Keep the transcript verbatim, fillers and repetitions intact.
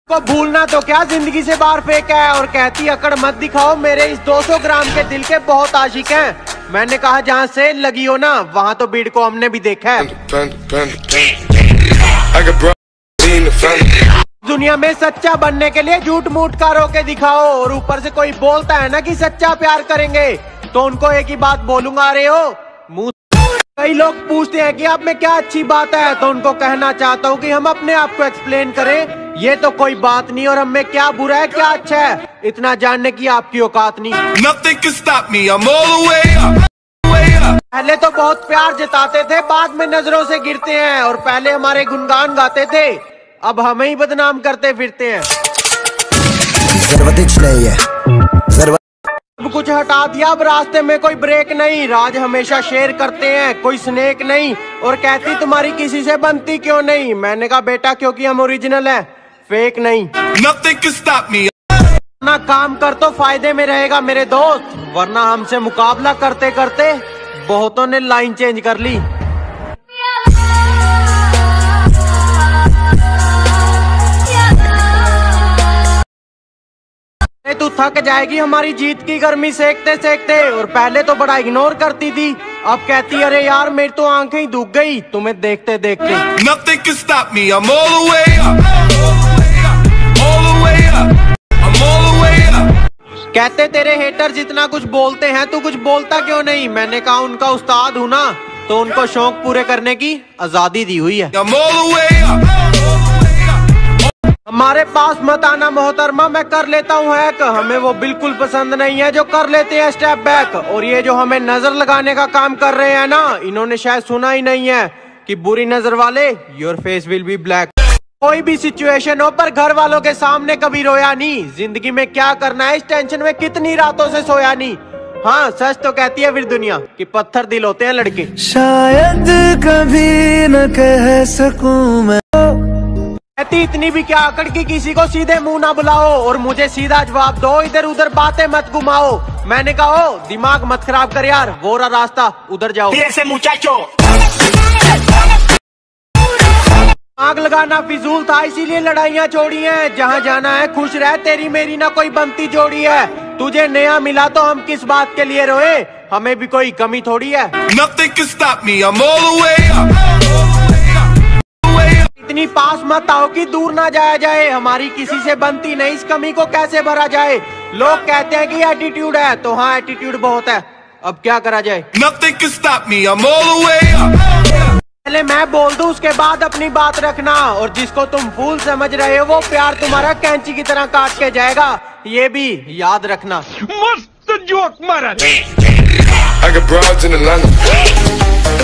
को भूलना तो क्या जिंदगी से बाहर फेंका है। और कहती अकड़ मत दिखाओ, मेरे इस दो सौ ग्राम के दिल के बहुत आशिक हैं। मैंने कहा जहाँ सेल लगी हो ना वहाँ तो भीड़ को हमने भी देखा है। दुनिया में सच्चा बनने के लिए झूठ मूठ का रोके दिखाओ, और ऊपर से कोई बोलता है ना कि सच्चा प्यार करेंगे तो उनको एक ही बात बोलूंगा, अरे हो मुँह। कई लोग पूछते हैं कि आप में क्या अच्छी बात है, तो उनको कहना चाहता हूँ कि हम अपने आप को एक्सप्लेन करें, ये तो कोई बात नहीं, और हम में क्या बुरा है क्या अच्छा है इतना जानने की आपकी औकात नहीं। Nothing can stop me, I'm all the way up, way up. पहले तो बहुत प्यार जताते थे, बाद में नजरों से गिरते हैं, और पहले हमारे गुणगान गाते थे, अब हमें ही बदनाम करते फिरते हैं। अब कुछ हटा दिया, अब रास्ते में कोई ब्रेक नहीं, राज हमेशा शेयर करते हैं, कोई स्नेक नहीं। और कहती तुम्हारी किसी से बनती क्यों नहीं, मैंने कहा बेटा क्योंकि हम ओरिजिनल है, फेक नहीं। Nothing can stop me. ना काम कर तो फायदे में रहेगा मेरे दोस्त, वरना हमसे मुकाबला करते करते बहुतों ने लाइन चेंज कर ली। तू थक जाएगी हमारी जीत की गर्मी सेकते सेकते, और पहले तो बड़ा इग्नोर करती थी, अब कहती अरे यार मेरी तो आंखें ही दुख गई तुम्हें देखते देखते। Nothing can stop me, I'm all the way up, all the way up, I'm all the way up. कहते तेरे हेटर जितना कुछ बोलते हैं तू कुछ बोलता क्यों नहीं, मैंने कहा उनका उस्ताद हूँ ना, तो उनको शौक पूरे करने की आजादी दी हुई है। I'm all the way up. हमारे पास मत आना मोहतरमा, मैं कर लेता हूँ हैक, हमें वो बिल्कुल पसंद नहीं है जो कर लेते हैं स्टेप बैक। और ये जो हमें नजर लगाने का काम कर रहे हैं ना, इन्होंने शायद सुना ही नहीं है कि बुरी नजर वाले your face will be black. कोई भी सिचुएशन हो पर घर वालों के सामने कभी रोया नहीं, जिंदगी में क्या करना है इस टेंशन में कितनी रातों से सोया नहीं। हाँ सच तो कहती है फिर दुनिया कि पत्थर दिल होते हैं लड़के। शायद कभी न कह सकूं मैं, कहती इतनी भी क्या अकड़ की किसी को सीधे मुंह ना बुलाओ, और मुझे सीधा जवाब दो, इधर उधर बातें मत घुमाओ। मैंने कहा ओ दिमाग मत खराब कर यार, वो रहा रास्ता उधर जाओ। आग लगाना फिजूल था इसीलिए लड़ाइयाँ छोड़ी हैं, जहाँ जाना है खुश रह, तेरी मेरी ना कोई बनती जोड़ी है। तुझे नया मिला तो हम किस बात के लिए रोए, हमें भी कोई कमी थोड़ी है। Nothing can stop me, I'm all the way up. इतनी पास मत आओ कि दूर ना जाया जाए, हमारी किसी से बनती नहीं, इस कमी को कैसे भरा जाए। लोग कहते हैं कि एटीट्यूड है, तो हाँ एटीट्यूड बहुत है, अब क्या करा जाए। Nothing can stop me, I'm all the way up. पहले मैं बोल दूं उसके बाद अपनी बात रखना, और जिसको तुम फूल समझ रहे हो वो प्यार तुम्हारा कैंची की तरह काट के जाएगा, ये भी याद रखना। मस्त जोक मारा। I got broads in Atlanta.